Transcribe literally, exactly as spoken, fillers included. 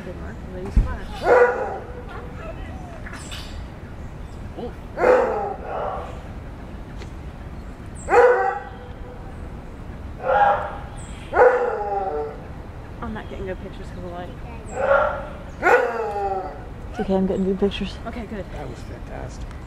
Good mark. Ready, splash. Oh. I'm not getting good pictures because of the light. It's okay, I'm getting good pictures. Okay, good. That was fantastic.